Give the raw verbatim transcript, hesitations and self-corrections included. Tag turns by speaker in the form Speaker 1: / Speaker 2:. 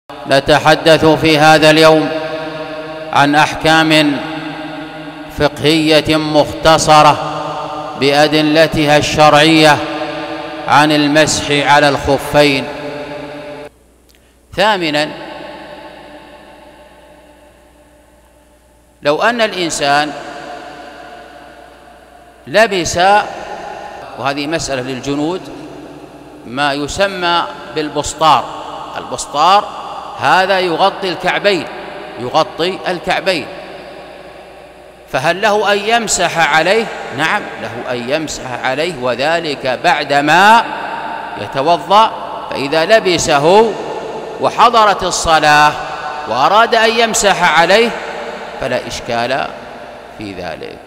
Speaker 1: نتحدث في هذا اليوم عن أحكام فقهية مختصرة بأدلتها الشرعية عن المسح على الخفين. ثامنا، لو أن الإنسان لبس، وهذه مسألة للجنود، ما يسمى بالبسطار. البسطار هذا يغطي الكعبين، يغطي الكعبين، فهل له أن يمسح عليه؟ نعم، له أن يمسح عليه، وذلك بعدما يتوضأ. فإذا لبسه وحضرت الصلاة وأراد أن يمسح عليه فلا إشكال في ذلك.